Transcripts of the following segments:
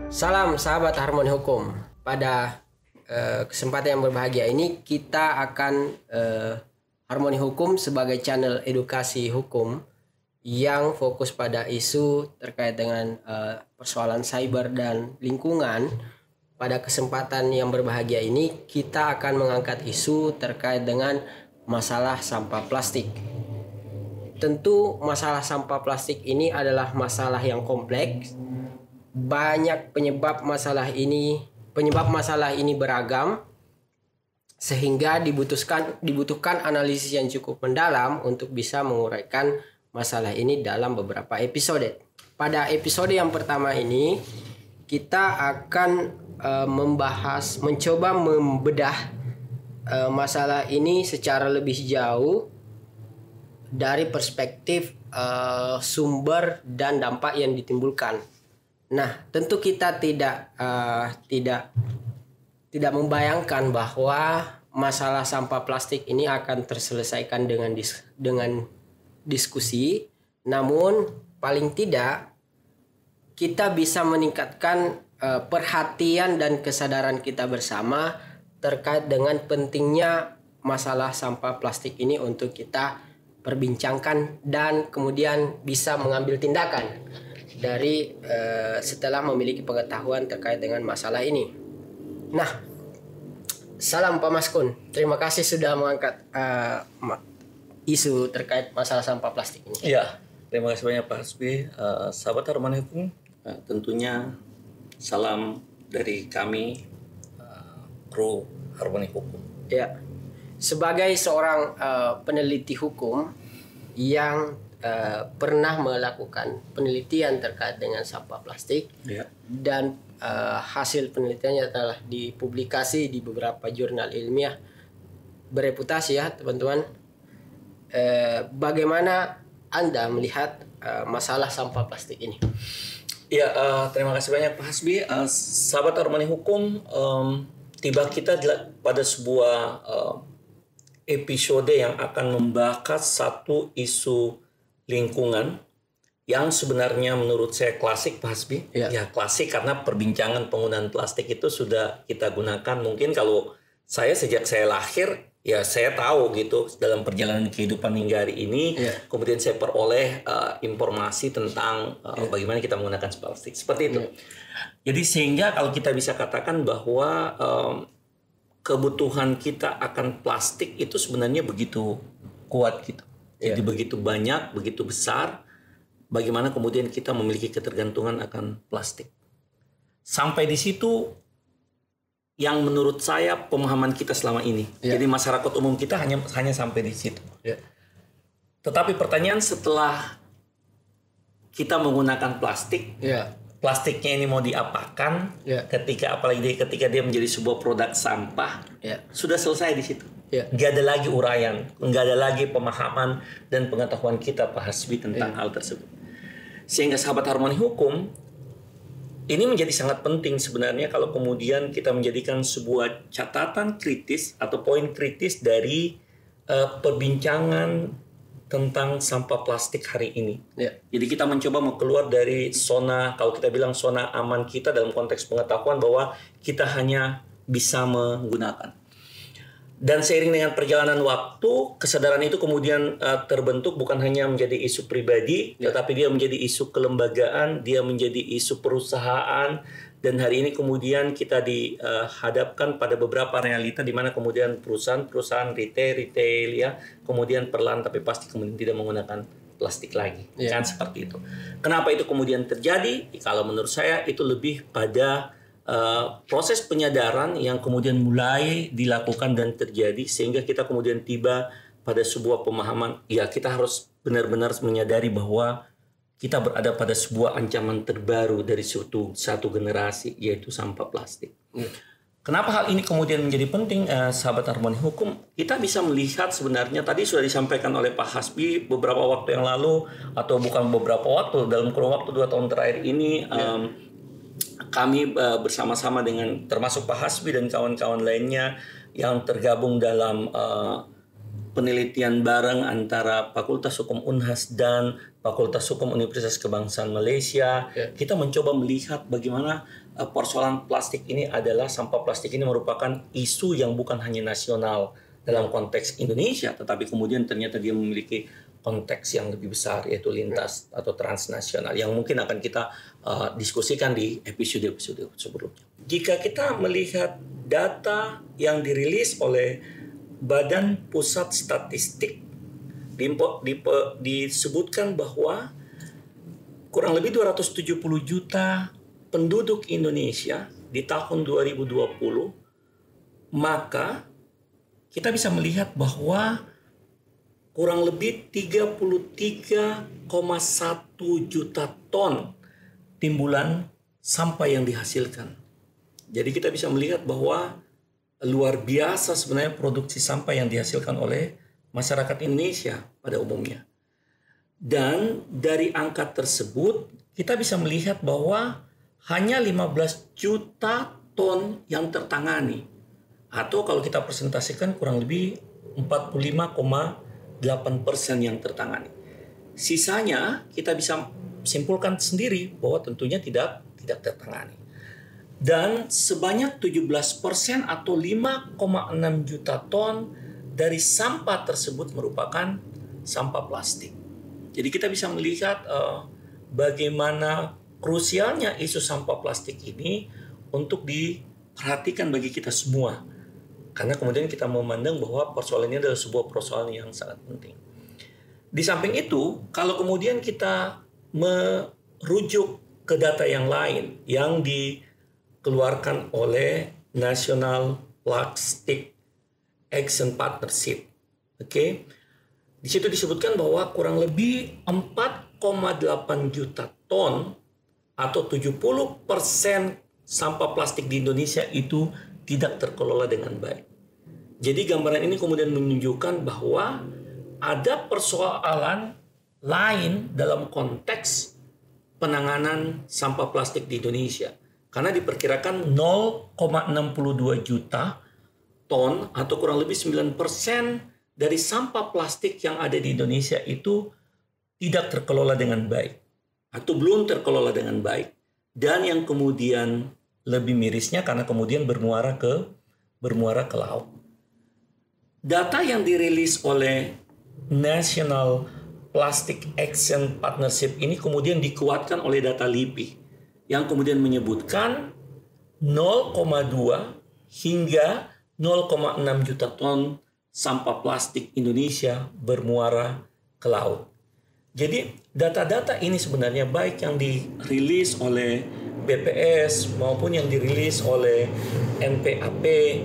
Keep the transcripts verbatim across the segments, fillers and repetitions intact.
Salam sahabat Harmoni Hukum. Pada uh, kesempatan yang berbahagia ini kita akan uh, Harmoni Hukum sebagai channel edukasi hukum yang fokus pada isu terkait dengan uh, persoalan cyber dan lingkungan. Pada kesempatan yang berbahagia ini kita akan mengangkat isu terkait dengan masalah sampah plastik. Tentu masalah sampah plastik ini adalah masalah yang kompleks. Banyak penyebab masalah ini, penyebab masalah ini beragam sehingga dibutuhkan dibutuhkan analisis yang cukup mendalam untuk bisa menguraikan masalah ini dalam beberapa episode. Pada episode yang pertama ini kita akan uh, membahas, mencoba membedah uh, masalah ini secara lebih jauh dari perspektif uh, sumber dan dampak yang ditimbulkan. Nah, tentu kita tidak uh, tidak tidak membayangkan bahwa masalah sampah plastik ini akan terselesaikan dengan dis, dengan diskusi. Namun paling tidak kita bisa meningkatkan uh, perhatian dan kesadaran kita bersama terkait dengan pentingnya masalah sampah plastik ini untuk kita perbincangkan dan kemudian bisa mengambil tindakan dari uh, setelah memiliki pengetahuan terkait dengan masalah ini. Nah, salam Pak Maskun. Terima kasih sudah mengangkat uh, isu terkait masalah sampah plastik ini. Iya, terima kasih banyak Pak Hasbi. Uh, sahabat Harmoni Hukum, uh, tentunya salam dari kami uh, kru Harmoni Hukum. Ya, sebagai seorang uh, peneliti hukum yang Uh, pernah melakukan penelitian terkait dengan sampah plastik yeah. dan uh, hasil penelitiannya telah dipublikasi di beberapa jurnal ilmiah bereputasi ya teman-teman. Uh, bagaimana Anda melihat uh, masalah sampah plastik ini? Ya, uh, terima kasih banyak Pak Hasbi. Uh, sahabat Harmoni Hukum, um, tiba kita pada sebuah uh, episode yang akan membahas satu isu lingkungan yang sebenarnya menurut saya klasik Pak Hasbi. Ya. ya klasik karena perbincangan penggunaan plastik itu sudah kita gunakan. Mungkin kalau saya sejak saya lahir ya saya tahu gitu dalam perjalanan kehidupan hingga hari ini. Ya. Kemudian saya peroleh uh, informasi tentang uh, ya. bagaimana kita menggunakan plastik seperti itu. Ya. Jadi sehingga kalau kita bisa katakan bahwa um, kebutuhan kita akan plastik itu sebenarnya begitu kuat gitu. Jadi yeah. begitu banyak, begitu besar, bagaimana kemudian kita memiliki ketergantungan akan plastik. Sampai di situ yang menurut saya pemahaman kita selama ini. Yeah. Jadi masyarakat umum kita hanya hanya sampai di situ. Yeah. Tetapi pertanyaan setelah kita menggunakan plastik, yeah. plastiknya ini mau diapakan? Yeah. Ketika apalagi ketika dia menjadi sebuah produk sampah, yeah. sudah selesai di situ. Ya. Nggak ada lagi uraian, nggak ada lagi pemahaman dan pengetahuan kita Pak Hasbi tentang ya. hal tersebut. Sehingga sahabat Harmoni Hukum, ini menjadi sangat penting sebenarnya kalau kemudian kita menjadikan sebuah catatan kritis atau poin kritis dari uh, perbincangan tentang sampah plastik hari ini. Ya. Jadi kita mencoba mau keluar dari zona, kalau kita bilang zona aman kita dalam konteks pengetahuan bahwa kita hanya bisa menggunakan. Dan seiring dengan perjalanan waktu, kesadaran itu kemudian uh, terbentuk bukan hanya menjadi isu pribadi, ya. tetapi dia menjadi isu kelembagaan, dia menjadi isu perusahaan, dan hari ini kemudian kita dihadapkan pada beberapa realita di mana kemudian perusahaan-perusahaan retail, retail ya, kemudian perlahan tapi pasti kemudian tidak menggunakan plastik lagi, ya. kan seperti itu. Kenapa itu kemudian terjadi? Kalau menurut saya itu lebih pada Uh, proses penyadaran yang kemudian mulai dilakukan dan terjadi sehingga kita kemudian tiba pada sebuah pemahaman ya kita harus benar-benar menyadari bahwa kita berada pada sebuah ancaman terbaru dari suatu satu generasi yaitu sampah plastik. Hmm. Kenapa hal ini kemudian menjadi penting uh, sahabat Harmoni Hukum? Kita bisa melihat sebenarnya tadi sudah disampaikan oleh Pak Hasbi beberapa waktu yang lalu atau bukan beberapa waktu dalam kurun waktu dua tahun terakhir ini. Um, yeah. Kami uh, bersama-sama dengan termasuk Pak Hasbi dan kawan-kawan lainnya yang tergabung dalam uh, penelitian bareng antara Fakultas Hukum Unhas dan Fakultas Hukum Universitas Kebangsaan Malaysia. Yeah. Kita mencoba melihat bagaimana uh, persoalan plastik ini adalah sampah plastik ini merupakan isu yang bukan hanya nasional dalam konteks Indonesia, tetapi kemudian ternyata dia memiliki konteks yang lebih besar, yaitu lintas atau transnasional yang mungkin akan kita uh, diskusikan di episode-episode sebelumnya. Jika kita melihat data yang dirilis oleh Badan Pusat Statistik, di, di, disebutkan bahwa kurang lebih dua ratus tujuh puluh juta penduduk Indonesia di tahun dua ribu dua puluh, maka kita bisa melihat bahwa kurang lebih tiga puluh tiga koma satu juta ton timbulan sampah yang dihasilkan. Jadi kita bisa melihat bahwa luar biasa sebenarnya produksi sampah yang dihasilkan oleh masyarakat Indonesia pada umumnya. Dan dari angka tersebut kita bisa melihat bahwa hanya lima belas juta ton yang tertangani. Atau kalau kita presentasikan kurang lebih empat puluh lima koma delapan persen yang tertangani. Sisanya kita bisa simpulkan sendiri bahwa tentunya tidak tidak tertangani. Dan sebanyak tujuh belas persen atau lima koma enam juta ton dari sampah tersebut merupakan sampah plastik. Jadi kita bisa melihat uh, bagaimana krusialnya isu sampah plastik ini untuk diperhatikan bagi kita semua. Karena kemudian kita memandang bahwa persoalan ini adalah sebuah persoalan yang sangat penting. Di samping itu, kalau kemudian kita merujuk ke data yang lain yang dikeluarkan oleh National Plastic Action Partnership, oke, okay? Di situ disebutkan bahwa kurang lebih empat koma delapan juta ton atau tujuh puluh persen sampah plastik di Indonesia itu tidak terkelola dengan baik. Jadi gambaran ini kemudian menunjukkan bahwa ada persoalan lain dalam konteks penanganan sampah plastik di Indonesia. Karena diperkirakan nol koma enam dua juta ton atau kurang lebih sembilan persen dari sampah plastik yang ada di Indonesia itu tidak terkelola dengan baik atau belum terkelola dengan baik. Dan yang kemudian lebih mirisnya karena kemudian bermuara ke bermuara ke laut. Data yang dirilis oleh National Plastic Action Partnership ini kemudian dikuatkan oleh data L I P I yang kemudian menyebutkan nol koma dua hingga nol koma enam juta ton sampah plastik Indonesia bermuara ke laut. Jadi data-data ini sebenarnya baik yang dirilis oleh B P S maupun yang dirilis oleh N P A P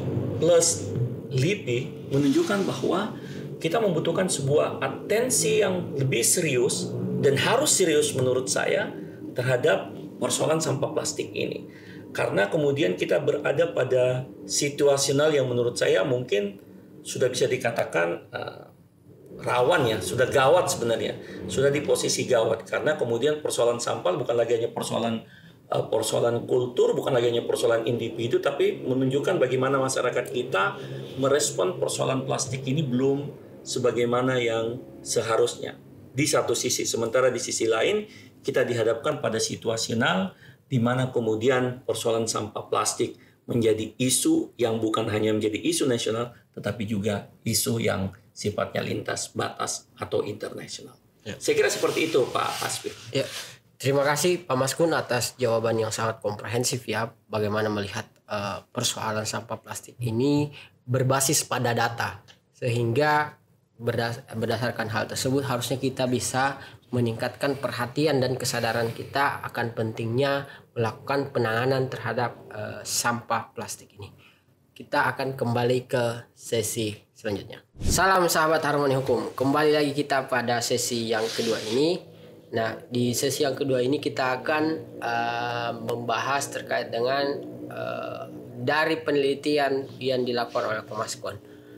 plus L I P I menunjukkan bahwa kita membutuhkan sebuah atensi yang lebih serius dan harus serius menurut saya terhadap persoalan sampah plastik ini. Karena kemudian kita berada pada situasional yang menurut saya mungkin sudah bisa dikatakan uh, rawan ya, sudah gawat sebenarnya. Sudah di posisi gawat karena kemudian persoalan sampah bukan lagi hanya persoalan uh, persoalan kultur, bukan lagi hanya persoalan individu, tapi menunjukkan bagaimana masyarakat kita merespon persoalan plastik ini belum sebagaimana yang seharusnya. Di satu sisi, sementara di sisi lain kita dihadapkan pada situasional di mana kemudian persoalan sampah plastik menjadi isu yang bukan hanya menjadi isu nasional, tetapi juga isu yang sifatnya lintas batas atau internasional. Ya. Saya kira seperti itu, Pak Hasbi. Ya. Terima kasih Pak Maskun atas jawaban yang sangat komprehensif ya, bagaimana melihat uh, persoalan sampah plastik ini berbasis pada data, sehingga berdas- berdasarkan hal tersebut harusnya kita bisa meningkatkan perhatian dan kesadaran kita akan pentingnya melakukan penanganan terhadap uh, sampah plastik ini. Kita akan kembali ke sesi selanjutnya. Salam sahabat Harmoni Hukum. Kembali lagi kita pada sesi yang kedua ini. Nah, di sesi yang kedua ini kita akan uh, membahas terkait dengan uh, dari penelitian yang dilakukan oleh Pak Maskun.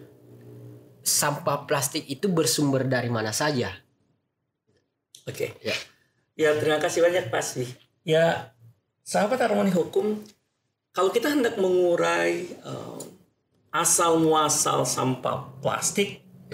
Sampah plastik itu bersumber dari mana saja? Oke, okay. ya. ya terima kasih banyak Pak Asbi. Ya, sahabat Harmoni Hukum, kalau kita hendak mengurai uh, asal muasal sampah plastik,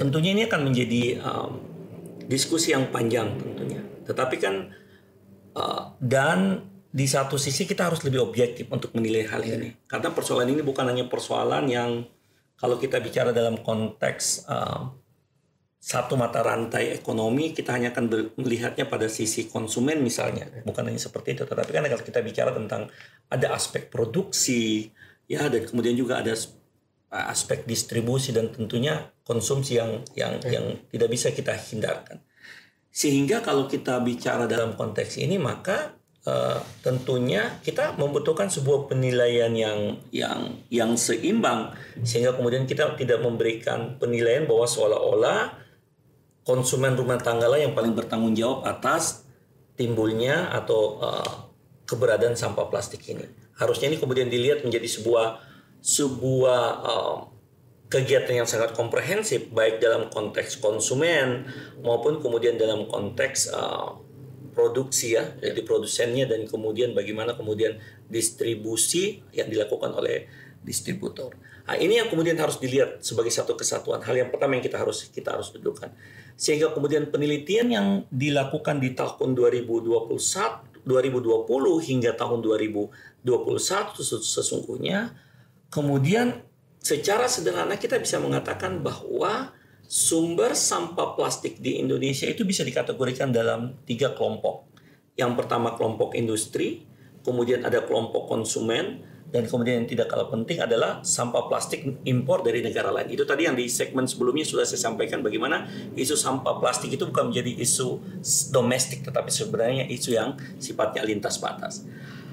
Tentunya ini akan menjadi um, diskusi yang panjang tentunya. Tetapi kan uh, dan di satu sisi kita harus lebih objektif untuk menilai hal ini. Karena persoalan ini bukan hanya persoalan yang kalau kita bicara dalam konteks uh, satu mata rantai ekonomi, kita hanya akan melihatnya pada sisi konsumen misalnya. Bukan hanya seperti itu. Tetapi kan kalau kita bicara tentang ada aspek produksi, ya, dan kemudian juga ada aspek distribusi dan tentunya konsumsi yang yang yang tidak bisa kita hindarkan. Sehingga kalau kita bicara dalam konteks ini, maka uh, tentunya kita membutuhkan sebuah penilaian yang yang yang seimbang, sehingga kemudian kita tidak memberikan penilaian bahwa seolah-olah konsumen rumah tangga lah yang paling bertanggung jawab atas timbulnya atau uh, keberadaan sampah plastik ini. Harusnya ini kemudian dilihat menjadi sebuah sebuah uh, kegiatan yang sangat komprehensif, baik dalam konteks konsumen maupun kemudian dalam konteks uh, produksi, ya, jadi produsennya, dan kemudian bagaimana kemudian distribusi yang dilakukan oleh distributor. Nah, ini yang kemudian harus dilihat sebagai satu kesatuan. Hal yang pertama yang kita harus kita harus dudukkan, sehingga kemudian penelitian yang dilakukan di tahun dua ribu dua puluh satu, dua ribu dua puluh hingga tahun dua ribu dua puluh satu sesungguhnya kemudian secara sederhana kita bisa mengatakan bahwa sumber sampah plastik di Indonesia itu bisa dikategorikan dalam tiga kelompok. Yang pertama kelompok industri, kemudian ada kelompok konsumen, dan kemudian yang tidak kalah penting adalah sampah plastik impor dari negara lain. Itu tadi yang di segmen sebelumnya sudah saya sampaikan bagaimana isu sampah plastik itu bukan menjadi isu domestik, tetapi sebenarnya isu yang sifatnya lintas batas.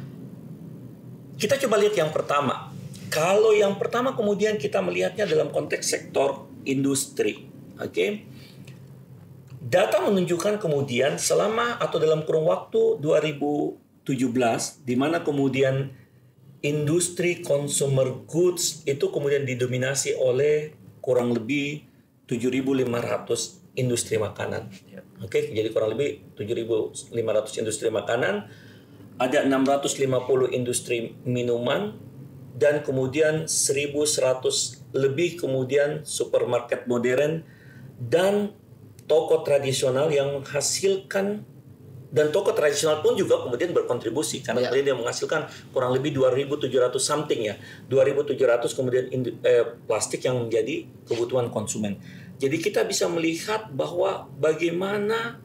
Kita coba lihat yang pertama. Kalau yang pertama kemudian kita melihatnya dalam konteks sektor industri, oke? Okay? Data menunjukkan kemudian selama atau dalam kurun waktu dua ribu tujuh belas, di mana kemudian industri consumer goods itu kemudian didominasi oleh kurang lebih tujuh ribu lima ratus industri makanan. Oke, okay? Jadi kurang lebih tujuh ribu lima ratus industri makanan, ada enam ratus lima puluh industri minuman, dan kemudian seribu seratus lebih kemudian supermarket modern dan toko tradisional yang menghasilkan, dan toko tradisional pun juga kemudian berkontribusi karena ya. Kemudian dia menghasilkan kurang lebih dua ribu tujuh ratus something, ya, dua ribu tujuh ratus kemudian eh, plastik yang menjadi kebutuhan konsumen. Jadi kita bisa melihat bahwa bagaimana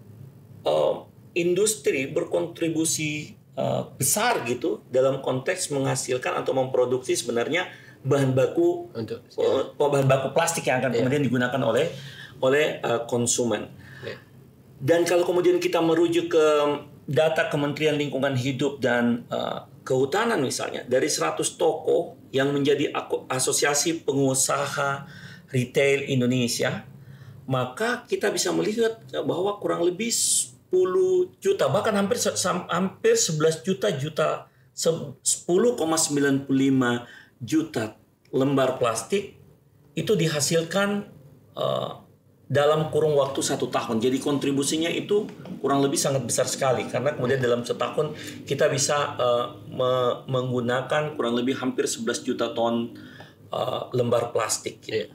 uh, industri berkontribusi Uh, besar gitu dalam konteks menghasilkan atau memproduksi sebenarnya bahan baku untuk uh, bahan baku plastik yang akan yeah. kemudian digunakan oleh oleh uh, konsumen. Yeah. Dan kalau kemudian kita merujuk ke data Kementerian Lingkungan Hidup dan uh, Kehutanan misalnya, dari seratus toko yang menjadi asosiasi pengusaha retail Indonesia, maka kita bisa melihat bahwa kurang lebih sepuluh juta, bahkan hampir hampir sebelas juta juta sepuluh koma sembilan lima juta lembar plastik itu dihasilkan uh, dalam kurun waktu satu tahun. Jadi kontribusinya itu kurang lebih sangat besar sekali, karena kemudian dalam setahun kita bisa uh, me- menggunakan kurang lebih hampir sebelas juta ton uh, lembar plastik. Gitu.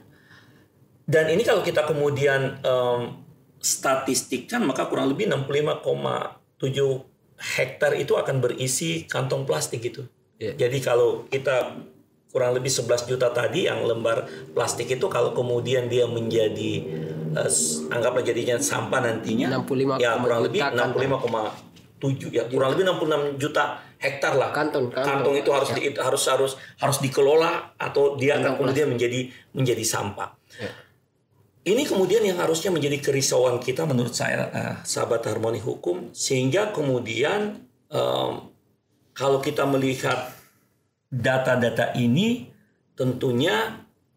Dan ini kalau kita kemudian um, statistikkan, maka kurang lebih enam puluh lima koma tujuh hektar itu akan berisi kantong plastik gitu. Yeah. Jadi kalau kita kurang lebih sebelas juta tadi yang lembar plastik itu, kalau kemudian dia menjadi uh, anggaplah jadinya sampah nantinya, enam puluh lima, ya kurang lebih enam puluh lima koma tujuh, ya kurang lebih enam puluh enam juta hektar lah. Kantong, kantong. Kantong itu harus ya. di, harus harus harus dikelola atau dia akan kemudian menjadi menjadi sampah. Ya. Ini kemudian yang harusnya menjadi kerisauan kita menurut saya, uh, sahabat Harmoni Hukum, sehingga kemudian um, kalau kita melihat data-data ini, tentunya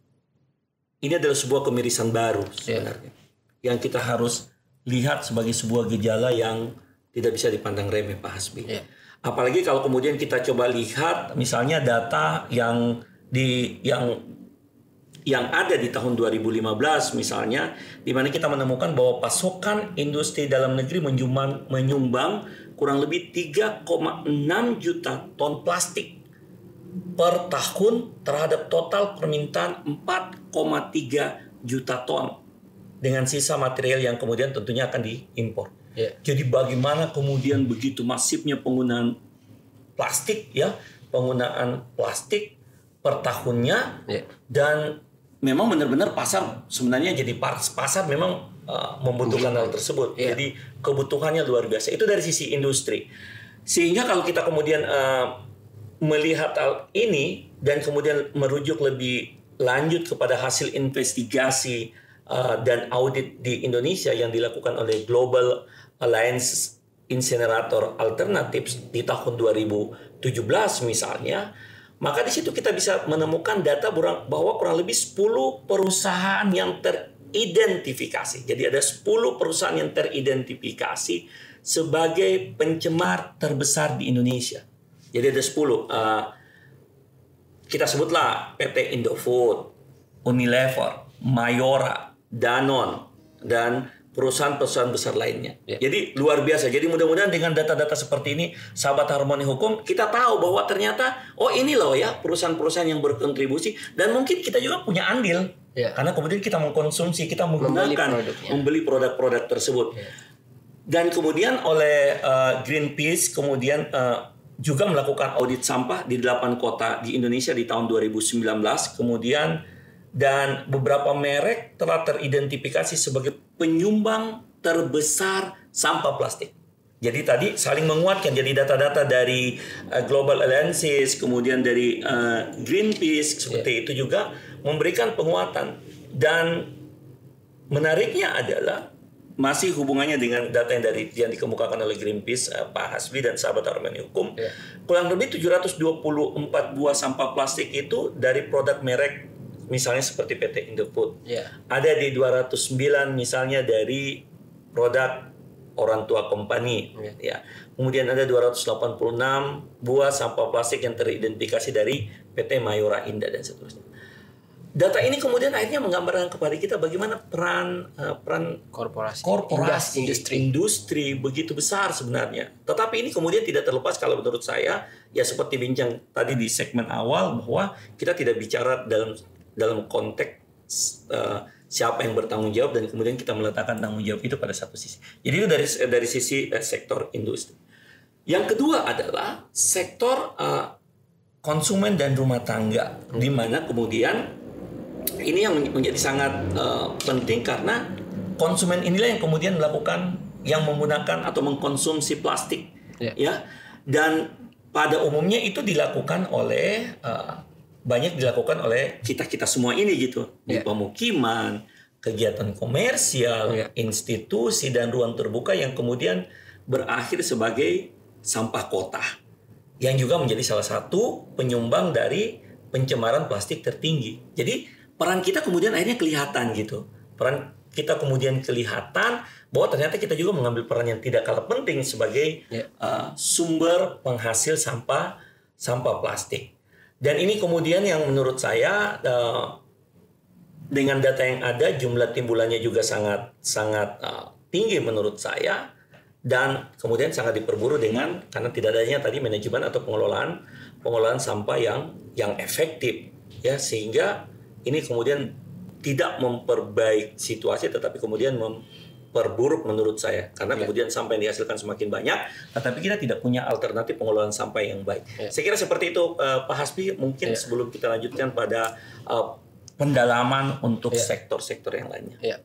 ini adalah sebuah kemirisan baru sebenarnya, yeah. yang kita harus lihat sebagai sebuah gejala yang tidak bisa dipandang remeh, Pak Hasbi. Yeah. Apalagi kalau kemudian kita coba lihat misalnya data yang di yang yang ada di tahun dua ribu lima belas misalnya, di mana kita menemukan bahwa pasokan industri dalam negeri menyumbang, menyumbang kurang lebih tiga koma enam juta ton plastik per tahun terhadap total permintaan empat koma tiga juta ton. dengan sisa material yang kemudian tentunya akan diimpor. Yeah. Jadi bagaimana kemudian begitu masifnya penggunaan plastik ya, penggunaan plastik per tahunnya, yeah. dan memang benar-benar pasar sebenarnya jadi pasar memang uh, membutuhkan hal tersebut. Yeah. Jadi kebutuhannya luar biasa. Itu dari sisi industri. Sehingga kalau kita kemudian uh, melihat hal ini dan kemudian merujuk lebih lanjut kepada hasil investigasi uh, dan audit di Indonesia yang dilakukan oleh Global Alliance Incinerator Alternatives di tahun dua ribu tujuh belas misalnya, maka di situ kita bisa menemukan data bahwa kurang lebih sepuluh perusahaan yang teridentifikasi. Jadi ada sepuluh perusahaan yang teridentifikasi sebagai pencemar terbesar di Indonesia. Jadi ada sepuluh. Uh, kita sebutlah P T Indofood, Unilever, Mayora, Danone, dan perusahaan-perusahaan besar lainnya. Yeah. Jadi luar biasa. Jadi mudah-mudahan dengan data-data seperti ini, sahabat Harmoni Hukum, kita tahu bahwa ternyata, oh ini loh ya perusahaan-perusahaan yang berkontribusi. Dan mungkin kita juga punya andil. Yeah. Karena kemudian kita mengkonsumsi, kita menggunakan, membeli produk-produk tersebut. Yeah. Dan kemudian oleh uh, Greenpeace kemudian uh, juga melakukan audit sampah di delapan kota di Indonesia di tahun dua ribu sembilan belas. Kemudian dan beberapa merek telah teridentifikasi sebagai penyumbang terbesar sampah plastik. Jadi tadi saling menguatkan. Jadi data-data dari uh, Global Alliances, kemudian dari uh, Greenpeace seperti yeah. itu juga memberikan penguatan. Dan menariknya adalah masih hubungannya dengan data yang dari yang dikemukakan oleh Greenpeace, uh, Pak Hasbi dan sahabat Harmoni Hukum, yeah. kurang lebih tujuh ratus dua puluh empat buah sampah plastik itu dari produk merek misalnya seperti P T Indofood. Yeah. Ada di dua ratus sembilan misalnya dari produk orang tua company, yeah. ya. Kemudian ada dua ratus delapan puluh enam buah sampah plastik yang teridentifikasi dari P T Mayora Indah dan seterusnya. Data ini kemudian akhirnya menggambarkan kepada kita bagaimana peran uh, peran korporasi, korporasi industri. industri begitu besar sebenarnya. Tetapi ini kemudian tidak terlepas kalau menurut saya ya seperti bincang tadi di segmen awal bahwa kita tidak bicara dalam dalam konteks uh, siapa yang bertanggung jawab dan kemudian kita meletakkan tanggung jawab itu pada satu sisi. Jadi itu dari dari sisi uh, sektor industri. Yang kedua adalah sektor uh, konsumen dan rumah tangga, hmm. di mana kemudian ini yang menjadi sangat uh, penting karena konsumen inilah yang kemudian melakukan yang menggunakan atau mengkonsumsi plastik, yeah. ya. Dan pada umumnya itu dilakukan oleh uh, banyak dilakukan oleh kita kita semua ini gitu, yeah. di pemukiman, kegiatan komersial, yeah. institusi dan ruang terbuka yang kemudian berakhir sebagai sampah kota, yang juga menjadi salah satu penyumbang dari pencemaran plastik tertinggi. Jadi peran kita kemudian akhirnya kelihatan gitu. Peran kita kemudian kelihatan bahwa ternyata kita juga mengambil peran yang tidak kalah penting sebagai yeah. uh, sumber penghasil sampah sampah plastik. Dan ini kemudian yang menurut saya uh, dengan data yang ada jumlah timbulannya juga sangat sangat uh, tinggi menurut saya, dan kemudian sangat diperburu dengan karena tidak adanya tadi manajemen atau pengelolaan pengelolaan sampah yang yang efektif ya, sehingga ini kemudian tidak memperbaiki situasi tetapi kemudian memperburuk menurut saya. Karena ya. kemudian sampah yang dihasilkan semakin banyak tetapi kita tidak punya alternatif pengelolaan sampah yang baik. Ya. Saya kira seperti itu uh, Pak Hasbi. Mungkin ya. sebelum kita lanjutkan pada uh, pendalaman untuk ya. sektor-sektor yang lainnya. Ya.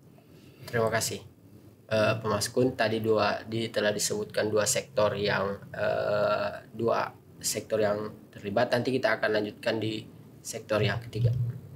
Terima kasih. Uh, Pak Maskun, tadi dua di, telah disebutkan dua sektor yang uh, dua sektor yang terlibat. Nanti kita akan lanjutkan di sektor yang ketiga.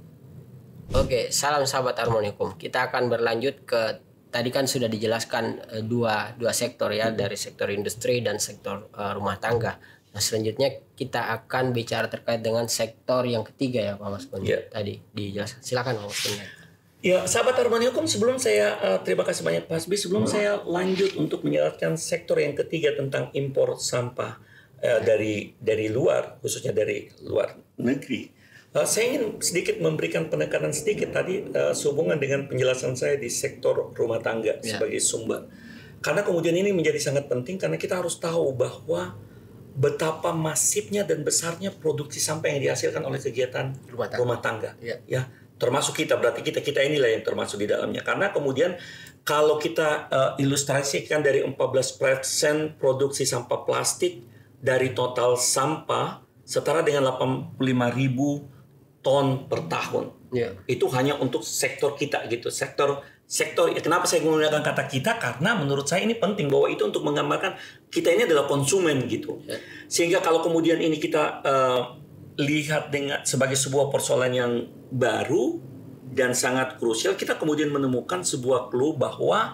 Oke, salam sahabat Harmoni Hukum. Kita akan berlanjut ke tadi kan sudah dijelaskan uh, dua dua sektor ya, dari sektor industri dan sektor uh, rumah tangga. Nah, selanjutnya kita akan bicara terkait dengan sektor yang ketiga ya Pak Maskun. Yeah. Tadi dijelaskan. Silakan Pak Maskun. Ya, sahabat Harmoni Hukum, sebelum saya uh, terima kasih banyak Pak Hasbi, sebelum hmm. saya lanjut untuk menjelaskan sektor yang ketiga tentang impor sampah uh, dari dari luar, khususnya dari luar negeri. Uh, saya ingin sedikit memberikan penekanan sedikit tadi uh, sehubungan dengan penjelasan saya di sektor rumah tangga yeah. sebagai sumber. Karena kemudian ini menjadi sangat penting karena kita harus tahu bahwa betapa masifnya dan besarnya produksi sampah yang dihasilkan oleh kegiatan rumah tangga. Rumah tangga. Yeah. Ya, termasuk kita, berarti kita kita inilah yang termasuk di dalamnya. Karena kemudian kalau kita uh, ilustrasikan dari empat belas persen produksi sampah plastik dari total sampah setara dengan delapan puluh lima ribu ton per tahun. Yeah. Itu hanya untuk sektor kita gitu. Sektor sektor kenapa saya menggunakan kata kita? Karena menurut saya ini penting bahwa itu untuk menggambarkan kita ini adalah konsumen gitu. Yeah. Sehingga kalau kemudian ini kita uh, lihat dengan sebagai sebuah persoalan yang baru dan sangat krusial, kita kemudian menemukan sebuah clue bahwa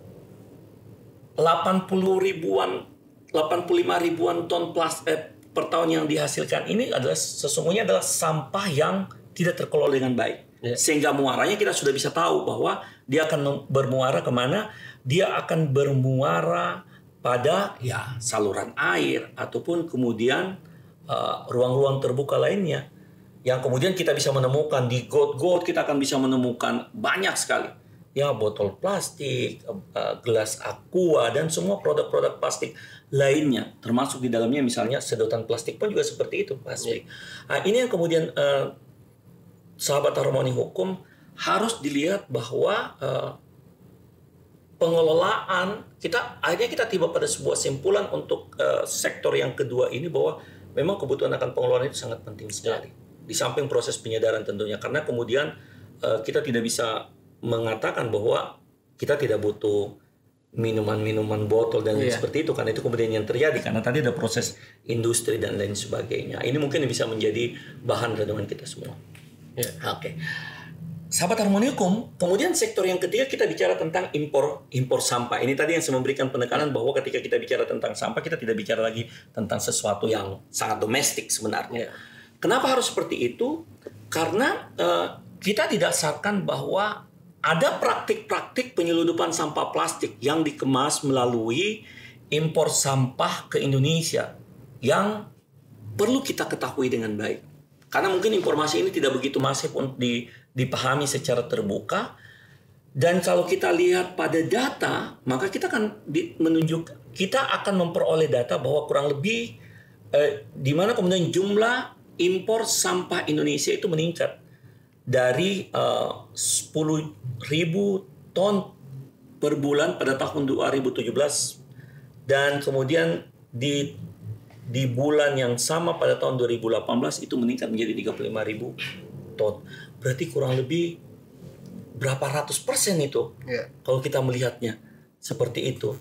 delapan puluh ribuan delapan puluh lima ribuan ton plastik eh, per tahun yang dihasilkan ini adalah sesungguhnya adalah sampah yang tidak terkelola dengan baik. Yeah. Sehingga muaranya kita sudah bisa tahu bahwa dia akan bermuara kemana? Dia akan bermuara pada ya saluran air ataupun kemudian uh, ruang-ruang terbuka lainnya. Yang kemudian kita bisa menemukan di got-got, kita akan bisa menemukan banyak sekali. Ya, botol plastik, uh, gelas aqua, dan semua produk-produk plastik lainnya, termasuk di dalamnya misalnya sedotan plastik pun juga seperti itu plastik. Yeah. Nah, ini yang kemudian uh, sahabat Harmoni Hukum harus dilihat bahwa uh, pengelolaan kita akhirnya kita tiba pada sebuah simpulan untuk uh, sektor yang kedua ini bahwa memang kebutuhan akan pengelolaan itu sangat penting sekali. Yeah. Di samping proses penyadaran tentunya, karena kemudian uh, kita tidak bisa mengatakan bahwa kita tidak butuh minuman-minuman botol dan yeah. seperti itu, karena itu kemudian yang terjadi karena tadi ada proses industri dan lain sebagainya. Ini mungkin bisa menjadi bahan renungan kita semua. Yeah. Oke, okay. Sahabat Harmoni Hukum, kemudian sektor yang ketiga kita bicara tentang impor impor sampah. Ini tadi yang saya memberikan penekanan bahwa ketika kita bicara tentang sampah kita tidak bicara lagi tentang sesuatu yang sangat domestik sebenarnya. Yeah. Kenapa harus seperti itu? Karena uh, kita didasarkan bahwa ada praktik-praktik penyeludupan sampah plastik yang dikemas melalui impor sampah ke Indonesia yang perlu kita ketahui dengan baik. Karena mungkin informasi ini tidak begitu masif untuk dipahami secara terbuka. Dan kalau kita lihat pada data, maka kita akan menunjuk kita akan memperoleh data bahwa kurang lebih eh, di mana kemudian jumlah impor sampah Indonesia itu meningkat dari uh, sepuluh ribu ton per bulan pada tahun dua ribu tujuh belas dan kemudian di di bulan yang sama pada tahun dua ribu delapan belas itu meningkat menjadi tiga puluh lima ribu ton. Berarti kurang lebih berapa ratus persen itu yeah. kalau kita melihatnya seperti itu.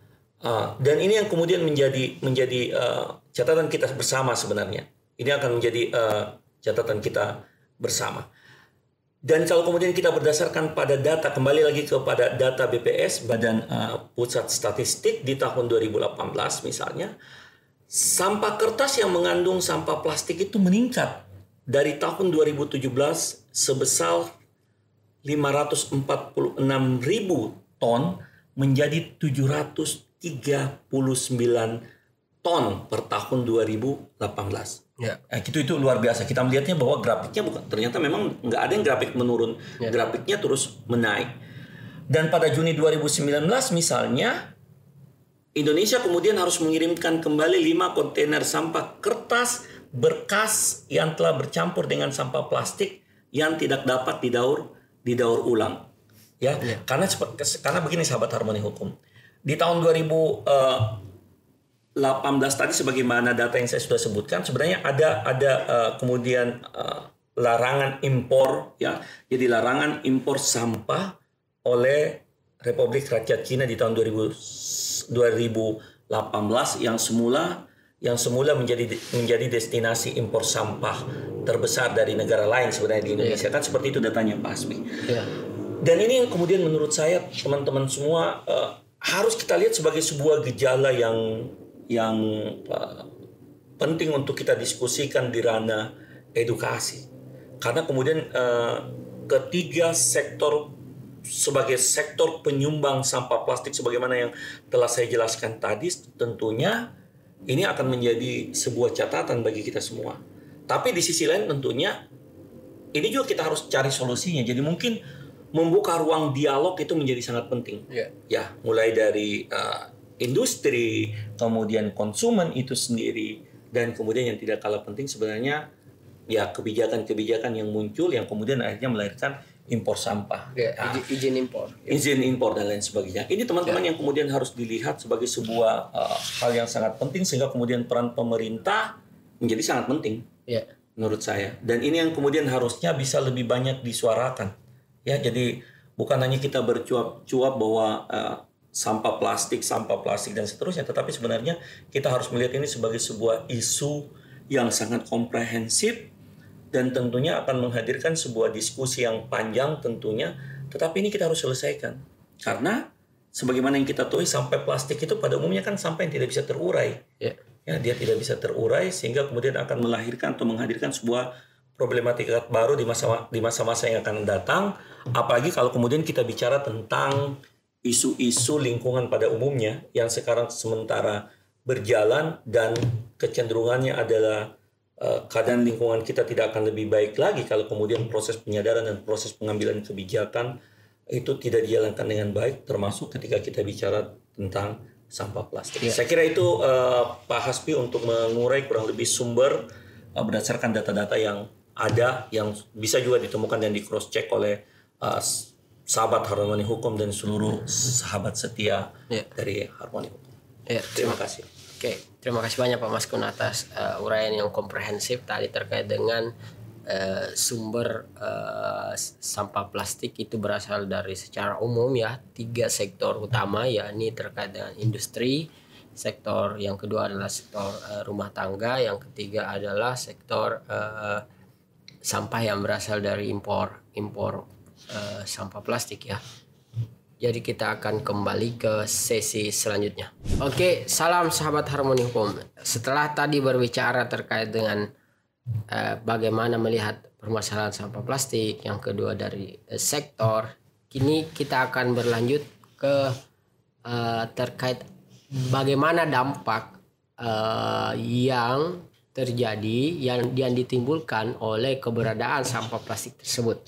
Uh, dan ini yang kemudian menjadi menjadi uh, catatan kita bersama sebenarnya. Ini akan menjadi uh, catatan kita bersama. Dan kalau kemudian kita berdasarkan pada data, kembali lagi kepada data B P S, Badan uh, Pusat Statistik di tahun dua ribu delapan belas misalnya, sampah kertas yang mengandung sampah plastik itu meningkat dari tahun dua ribu tujuh belas sebesar lima ratus empat puluh enam ribu ton menjadi tujuh ratus tiga puluh sembilan ton per tahun dua ribu delapan belas. Ya. Nah, itu itu luar biasa. Kita melihatnya bahwa grafiknya bukan ternyata memang nggak ada yang grafik menurun, ya. Grafiknya terus menaik. Dan pada Juni dua ribu sembilan belas misalnya Indonesia kemudian harus mengirimkan kembali lima kontainer sampah kertas bekas yang telah bercampur dengan sampah plastik yang tidak dapat didaur didaur ulang. Ya, ya. Karena karena begini sahabat Harmoni Hukum. Di tahun dua ribu delapan belas tadi sebagaimana data yang saya sudah sebutkan sebenarnya ada ada uh, kemudian uh, larangan impor ya. Jadi larangan impor sampah oleh Republik Rakyat Cina di tahun dua ribu delapan belas yang semula yang semula menjadi menjadi destinasi impor sampah terbesar dari negara lain sebenarnya di Indonesia. Yeah. Kan seperti itu datanya Pak Hasbi. Yeah. Dan ini yang kemudian menurut saya teman-teman semua uh, harus kita lihat sebagai sebuah gejala yang yang uh, penting untuk kita diskusikan di ranah edukasi. Karena kemudian uh, ketiga sektor sebagai sektor penyumbang sampah plastik sebagaimana yang telah saya jelaskan tadi tentunya ini akan menjadi sebuah catatan bagi kita semua. Tapi di sisi lain tentunya ini juga kita harus cari solusinya. Jadi mungkin membuka ruang dialog itu menjadi sangat penting. Yeah. Ya, mulai dari uh, industri, kemudian konsumen itu sendiri, dan kemudian yang tidak kalah penting sebenarnya ya kebijakan-kebijakan yang muncul yang kemudian akhirnya melahirkan impor sampah, Ya, nah, izin, izin impor. izin impor dan lain sebagainya. Ini teman-teman Ya. yang kemudian harus dilihat sebagai sebuah uh, hal yang sangat penting sehingga kemudian peran pemerintah menjadi sangat penting Ya. menurut saya. Dan ini yang kemudian harusnya bisa lebih banyak disuarakan. Ya, jadi bukan hanya kita bercuap-cuap bahwa uh, sampah plastik, sampah plastik dan seterusnya, tetapi sebenarnya kita harus melihat ini sebagai sebuah isu yang sangat komprehensif dan tentunya akan menghadirkan sebuah diskusi yang panjang tentunya, tetapi ini kita harus selesaikan. Karena sebagaimana yang kita tahu, sampah plastik itu pada umumnya kan sampah yang tidak bisa terurai. Ya. Ya, dia tidak bisa terurai sehingga kemudian akan melahirkan atau menghadirkan sebuah problematika baru di masa di masa-masa yang akan datang, apalagi kalau kemudian kita bicara tentang isu-isu lingkungan pada umumnya yang sekarang sementara berjalan dan kecenderungannya adalah uh, keadaan lingkungan kita tidak akan lebih baik lagi kalau kemudian proses penyadaran dan proses pengambilan kebijakan itu tidak dijalankan dengan baik, termasuk ketika kita bicara tentang sampah plastik. Yeah. Saya kira itu uh, Pak Hasbi untuk mengurai kurang lebih sumber uh, berdasarkan data-data yang ada yang bisa juga ditemukan dan di cross check oleh uh, sahabat Harmoni Hukum dan seluruh sahabat setia yeah. dari Harmoni Hukum. Yeah. Terima kasih. Oke, terima kasih banyak Pak Maskun atas uh, uraian yang komprehensif tadi terkait dengan uh, sumber uh, sampah plastik itu berasal dari secara umum ya tiga sektor utama, yakni terkait dengan industri, sektor yang kedua adalah sektor uh, rumah tangga, yang ketiga adalah sektor uh, sampah yang berasal dari impor impor uh, sampah plastik ya. Jadi kita akan kembali ke sesi selanjutnya. Oke, salam sahabat Harmoni Hukum. Setelah tadi berbicara terkait dengan uh, bagaimana melihat permasalahan sampah plastik, yang kedua dari uh, sektor, kini kita akan berlanjut ke uh, terkait bagaimana dampak uh, yang terjadi yang yang ditimbulkan oleh keberadaan sampah plastik tersebut.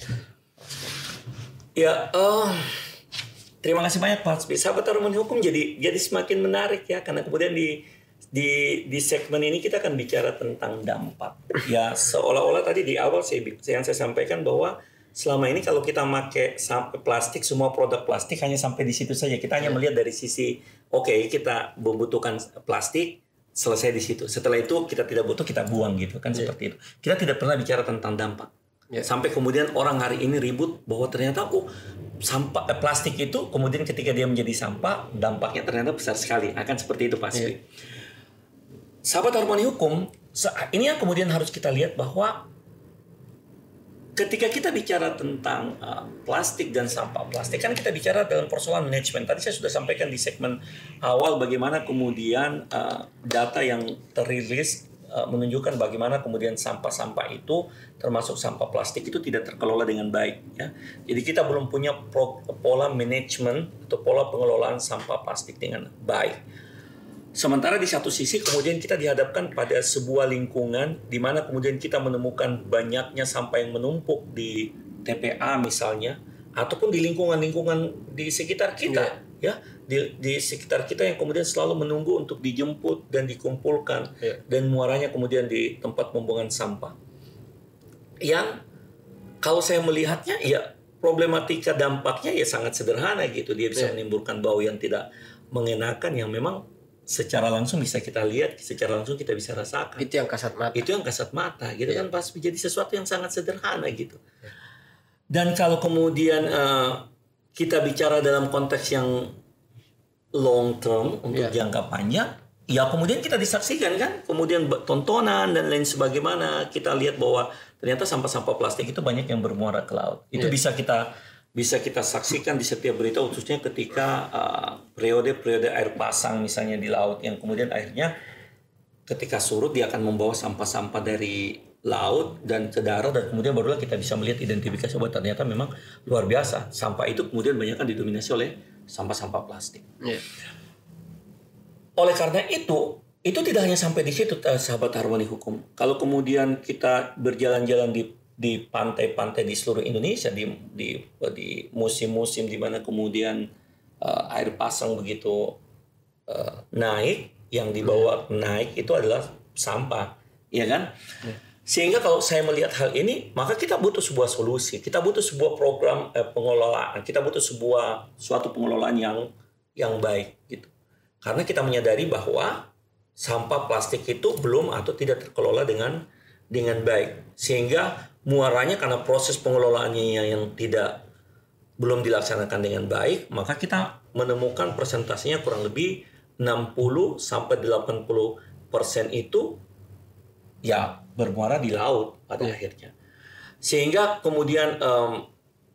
Ya, uh, terima kasih banyak Pak Hasbi. Sahabat Harmoni Hukum jadi jadi semakin menarik ya, karena kemudian di di di segmen ini kita akan bicara tentang dampak. Ya, seolah-olah tadi di awal saya yang saya sampaikan bahwa selama ini kalau kita pakai sampai plastik, semua produk plastik hanya sampai di situ saja. Kita hanya melihat dari sisi oke, okay, kita membutuhkan plastik, selesai di situ. Setelah itu kita tidak butuh, kita buang gitu kan, yeah. Seperti itu. Kita tidak pernah bicara tentang dampak. Yeah. Sampai kemudian orang hari ini ribut bahwa ternyata oh sampah eh, plastik itu kemudian ketika dia menjadi sampah dampaknya ternyata besar sekali. Akan seperti itu pasti. Yeah. Sahabat Harmoni Hukum, ini yang kemudian harus kita lihat bahwa ketika kita bicara tentang uh, plastik dan sampah plastik, kan kita bicara dalam persoalan manajemen. Tadi saya sudah sampaikan di segmen awal bagaimana kemudian uh, data yang terilis uh, menunjukkan bagaimana kemudian sampah-sampah itu, termasuk sampah plastik itu tidak terkelola dengan baik. Ya. Jadi kita belum punya pro, pola manajemen atau pola pengelolaan sampah plastik dengan baik. Sementara di satu sisi kemudian kita dihadapkan pada sebuah lingkungan di mana kemudian kita menemukan banyaknya sampah yang menumpuk di T P A misalnya, ataupun di lingkungan-lingkungan di sekitar kita, yeah. ya, di, di sekitar kita yang kemudian selalu menunggu untuk dijemput dan dikumpulkan, yeah. dan muaranya kemudian di tempat pembuangan sampah. Yang kalau saya melihatnya ya problematika dampaknya ya sangat sederhana gitu, dia bisa yeah. menimbulkan bau yang tidak mengenakan yang memang secara langsung bisa kita lihat, secara langsung kita bisa rasakan. Itu yang kasat mata. Itu yang kasat mata, gitu yeah. kan pas menjadi sesuatu yang sangat sederhana gitu. Yeah. Dan kalau kemudian uh, kita bicara dalam konteks yang long term untuk yeah. jangka panjang, ya kemudian kita disaksikan kan, kemudian tontonan dan lain sebagaimana kita lihat bahwa ternyata sampah-sampah plastik itu banyak yang bermuara ke laut. Itu yeah. bisa kita bisa kita saksikan di setiap berita, khususnya ketika uh, periode-periode air pasang misalnya di laut, yang kemudian akhirnya ketika surut dia akan membawa sampah-sampah dari laut dan ke darat, dan kemudian barulah kita bisa melihat identifikasi bahwa ternyata memang luar biasa sampah itu kemudian banyak kan didominasi oleh sampah-sampah plastik. Yeah. Oleh karena itu, itu tidak hanya sampai di situ, sahabat Harmoni Hukum. Kalau kemudian kita berjalan-jalan di di pantai-pantai di seluruh Indonesia, di di di musim-musim di mana kemudian uh, air pasang begitu uh, naik, yang dibawa naik itu adalah sampah, ya kan? Yeah. Sehingga kalau saya melihat hal ini, maka kita butuh sebuah solusi, kita butuh sebuah program eh, pengelolaan, kita butuh sebuah suatu pengelolaan yang yang baik gitu. Karena kita menyadari bahwa sampah plastik itu belum atau tidak terkelola dengan dengan baik, sehingga muaranya karena proses pengelolaannya yang tidak belum dilaksanakan dengan baik, maka kita menemukan persentasenya kurang lebih enam puluh sampai delapan puluh persen itu ya bermuara di laut pada hmm. akhirnya. Sehingga kemudian um,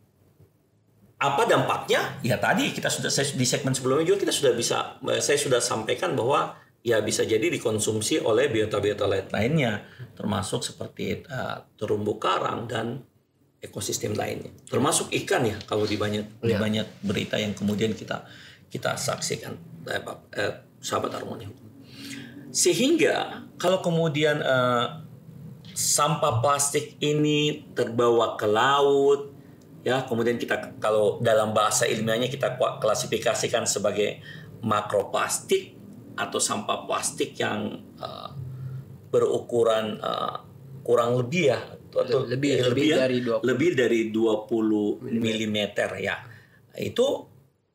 apa dampaknya? Ya tadi kita sudah saya, di segmen sebelumnya juga kita sudah bisa saya sudah sampaikan bahwa ya bisa jadi dikonsumsi oleh biota-biota lainnya, termasuk seperti uh, terumbu karang dan ekosistem lainnya, termasuk ikan ya kalau di banyak ya. di banyak berita yang kemudian kita kita saksikan, eh, eh, sahabat Harmoni Hukum. Sehingga kalau kemudian uh, sampah plastik ini terbawa ke laut, ya kemudian kita kalau dalam bahasa ilmiahnya kita klasifikasikan sebagai makroplastik atau sampah plastik yang uh, berukuran uh, kurang lebih ya atau lebih lebih, lebih ya, dari dua puluh lebih dari dua puluh milimeter ya. Itu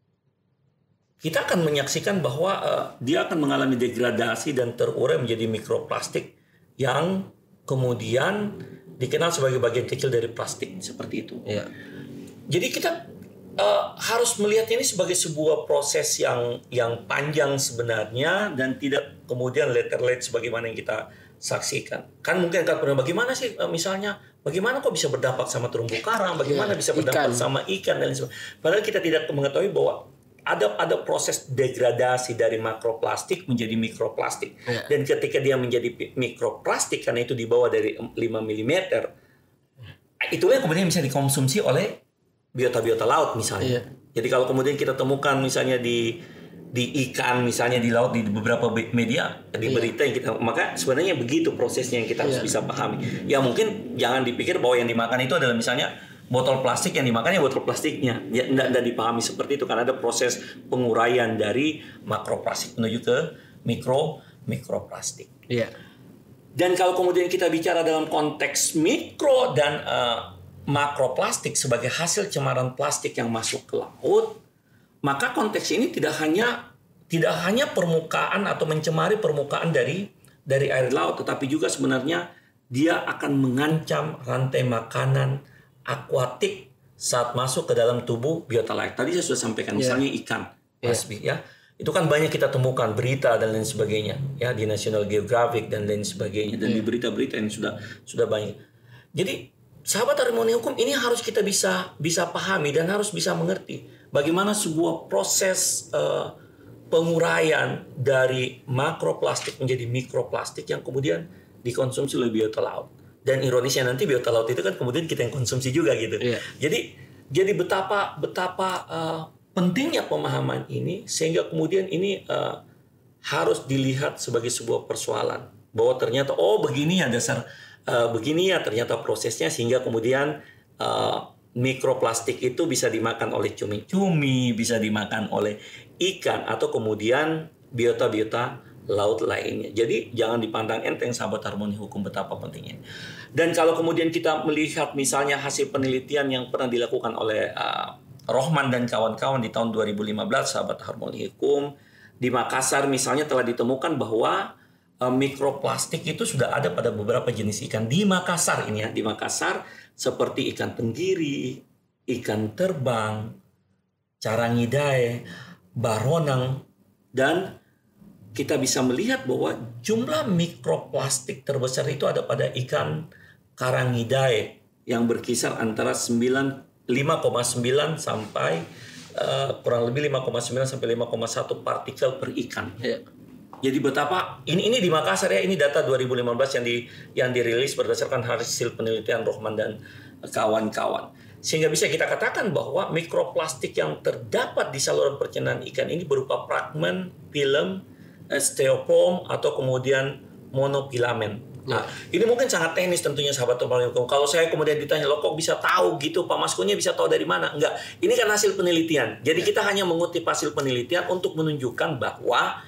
kita akan menyaksikan bahwa uh, dia akan mengalami degradasi dan terurai menjadi mikroplastik yang kemudian dikenal sebagai bagian kecil dari plastik seperti itu. Ya. Jadi kita uh, harus melihat ini sebagai sebuah proses yang yang panjang sebenarnya dan tidak kemudian letter-late sebagaimana yang kita saksikan. Kan mungkin akan pernah bagaimana sih uh, misalnya bagaimana kok bisa berdampak sama terumbu karang, bagaimana ya, bisa berdampak ikan. sama ikan dan lain sebagainya. Padahal kita tidak mengetahui bahwa ada ada proses degradasi dari makroplastik menjadi mikroplastik. Ya. Dan ketika dia menjadi mikroplastik karena itu di bawah dari lima milimeter, itulah yang kemudian bisa dikonsumsi oleh biota-biota laut misalnya. Ya. Jadi kalau kemudian kita temukan misalnya di di ikan misalnya di laut di beberapa media di berita yang kita, maka sebenarnya begitu prosesnya yang kita harus ya. bisa pahami. Ya mungkin jangan dipikir bahwa yang dimakan itu adalah misalnya botol plastik, yang dimakannya botol plastiknya. Ya tidak dipahami seperti itu karena ada proses penguraian dari makroplastik menuju ke mikro mikroplastik. Iya. Dan kalau kemudian kita bicara dalam konteks mikro dan uh, makroplastik sebagai hasil cemaran plastik yang masuk ke laut, maka konteks ini tidak hanya tidak hanya permukaan atau mencemari permukaan dari dari air laut, tetapi juga sebenarnya dia akan mengancam rantai makanan akuatik saat masuk ke dalam tubuh biota lain. Tadi saya sudah sampaikan, yeah. misalnya ikan, Hasbi, yeah. ya, itu kan banyak kita temukan berita dan lain sebagainya, ya di National Geographic dan lain sebagainya, dan yeah. di berita-berita yang sudah sudah banyak. Jadi, sahabat Harmoni Hukum, ini harus kita bisa bisa pahami dan harus bisa mengerti bagaimana sebuah proses uh, penguraian dari makroplastik menjadi mikroplastik yang kemudian dikonsumsi oleh biota laut. Dan ironisnya nanti biota laut itu kan kemudian kita yang konsumsi juga gitu. Yeah. Jadi jadi betapa betapa uh, pentingnya pemahaman ini sehingga kemudian ini uh, harus dilihat sebagai sebuah persoalan bahwa ternyata oh begini ya dasar uh, begini ya ternyata prosesnya sehingga kemudian uh, mikroplastik itu bisa dimakan oleh cumi-cumi, bisa dimakan oleh ikan atau kemudian biota-biota laut lainnya. Jadi jangan dipandang enteng sahabat Harmoni Hukum betapa pentingnya. Dan kalau kemudian kita melihat misalnya hasil penelitian yang pernah dilakukan oleh uh, Rohman dan kawan-kawan di tahun dua ribu lima belas sahabat Harmoni Hukum, di Makassar misalnya telah ditemukan bahwa uh, mikroplastik itu sudah ada pada beberapa jenis ikan di Makassar ini ya, di Makassar seperti ikan tenggiri, ikan terbang, carangidae, baronang, dan kita bisa melihat bahwa jumlah mikroplastik terbesar itu ada pada ikan carangidae yang berkisar antara lima koma sembilan sampai uh, kurang lebih lima koma sembilan sampai lima koma satu partikel per ikan. Ya. Jadi betapa ini ini di Makassar ya, ini data dua ribu lima belas yang di yang dirilis berdasarkan hasil penelitian Rohman dan kawan-kawan. Sehingga bisa kita katakan bahwa mikroplastik yang terdapat di saluran pencernaan ikan ini berupa fragmen, film, stereofoam atau kemudian monofilamen. Nah, ya. Ini mungkin sangat teknis tentunya sahabat Harmoni Hukum. Kalau saya kemudian ditanya, lo kok bisa tahu gitu, Pak Maskunya bisa tahu dari mana? Enggak, ini kan hasil penelitian. Jadi ya. kita hanya mengutip hasil penelitian untuk menunjukkan bahwa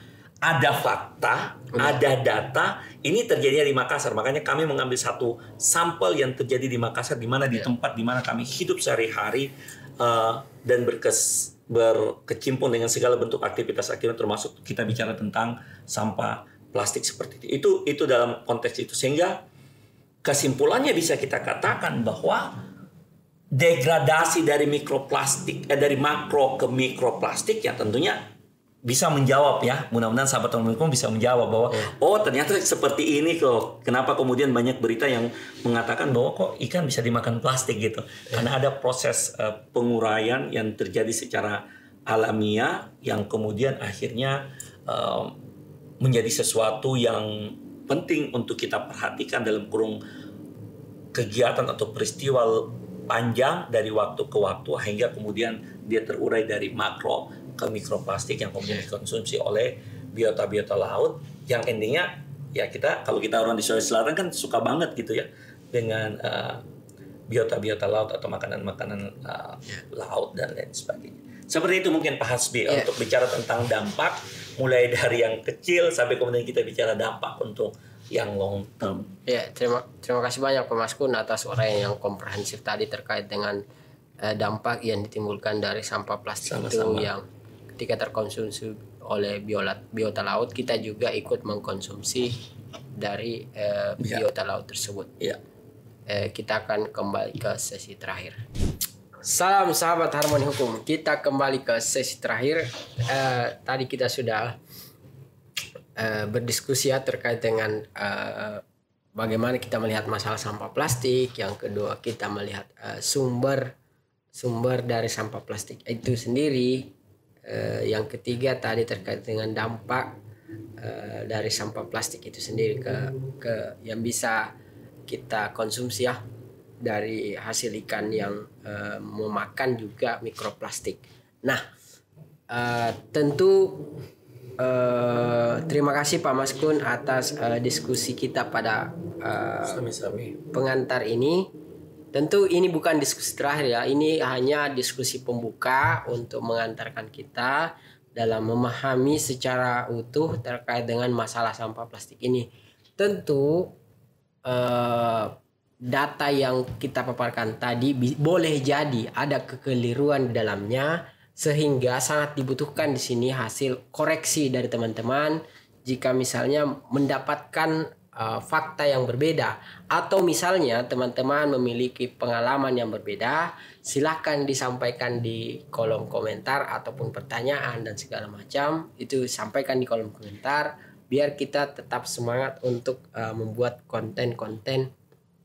ada fakta, ada data. Ini terjadinya di Makassar. Makanya kami mengambil satu sampel yang terjadi di Makassar, di mana di tempat di mana kami hidup sehari-hari uh, dan berkes berkecimpung dengan segala bentuk aktivitas-aktivitas, termasuk kita bicara tentang sampah plastik seperti itu. Itu itu dalam konteks itu, sehingga kesimpulannya bisa kita katakan bahwa degradasi dari mikroplastik eh, dari makro ke mikroplastik ya tentunya bisa menjawab ya, mudah-mudahan sahabat Harmoni Hukum bisa menjawab bahwa yeah. oh ternyata seperti ini kok. Kenapa kemudian banyak berita yang mengatakan bahwa kok ikan bisa dimakan plastik gitu? Yeah. Karena ada proses uh, penguraian yang terjadi secara alamiah yang kemudian akhirnya uh, menjadi sesuatu yang penting untuk kita perhatikan dalam kurung kegiatan atau peristiwa panjang dari waktu ke waktu hingga kemudian dia terurai dari makro ke mikroplastik yang kemudian dikonsumsi oleh biota-biota laut yang endingnya ya kita kalau kita orang di Sulawesi Selatan kan suka banget gitu ya dengan uh, biota-biota laut atau makanan-makanan uh, laut dan lain sebagainya. Seperti itu mungkin Pak Hasbi yeah. untuk bicara tentang dampak mulai dari yang kecil sampai kemudian kita bicara dampak untuk yang long term. Ya, terima terima kasih banyak Pak Maskun atas uraian yang komprehensif tadi terkait dengan uh, dampak yang ditimbulkan dari sampah plastik Sama-sama. itu yang ketika terkonsumsi oleh biota laut, kita juga ikut mengkonsumsi dari uh, biota ya. laut tersebut. Ya. Uh, kita akan kembali ke sesi terakhir. Salam sahabat Harmoni Hukum. Kita kembali ke sesi terakhir. Uh, tadi kita sudah uh, berdiskusi ya terkait dengan uh, bagaimana kita melihat masalah sampah plastik. Yang kedua kita melihat uh, sumber sumber dari sampah plastik itu sendiri. Uh, yang ketiga tadi terkait dengan dampak uh, dari sampah plastik itu sendiri ke ke yang bisa kita konsumsi ya dari hasil ikan yang uh, memakan juga mikroplastik. Nah, uh, tentu uh, terima kasih Pak Maskun atas uh, diskusi kita pada uh, pengantar ini. Tentu ini bukan diskusi terakhir ya, ini hanya diskusi pembuka untuk mengantarkan kita dalam memahami secara utuh terkait dengan masalah sampah plastik ini. Tentu eh, data yang kita paparkan tadi boleh jadi ada kekeliruan di dalamnya, sehingga sangat dibutuhkan di sini hasil koreksi dari teman-teman jika misalnya mendapatkan Uh, fakta yang berbeda atau misalnya teman-teman memiliki pengalaman yang berbeda, silakan disampaikan di kolom komentar ataupun pertanyaan dan segala macam itu sampaikan di kolom komentar biar kita tetap semangat untuk uh, membuat konten-konten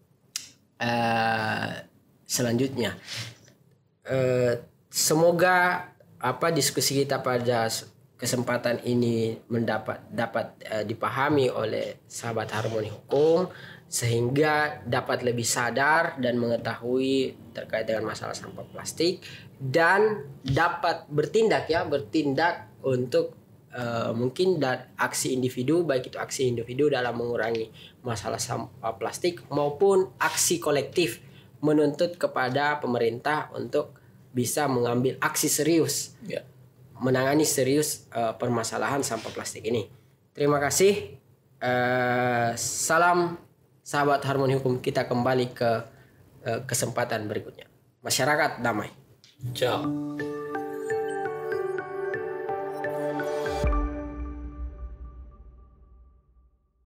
uh, selanjutnya. Uh, semoga apa diskusi kita pada kesempatan ini mendapat dapat uh, dipahami oleh sahabat Harmoni Hukum sehingga dapat lebih sadar dan mengetahui terkait dengan masalah sampah plastik dan dapat bertindak ya bertindak untuk uh, mungkin dari aksi individu, baik itu aksi individu dalam mengurangi masalah sampah plastik maupun aksi kolektif menuntut kepada pemerintah untuk bisa mengambil aksi serius ya. menangani serius uh, permasalahan sampah plastik ini. Terima kasih. Uh, salam sahabat Harmoni Hukum. Kita kembali ke uh, kesempatan berikutnya. Masyarakat damai. Ciao.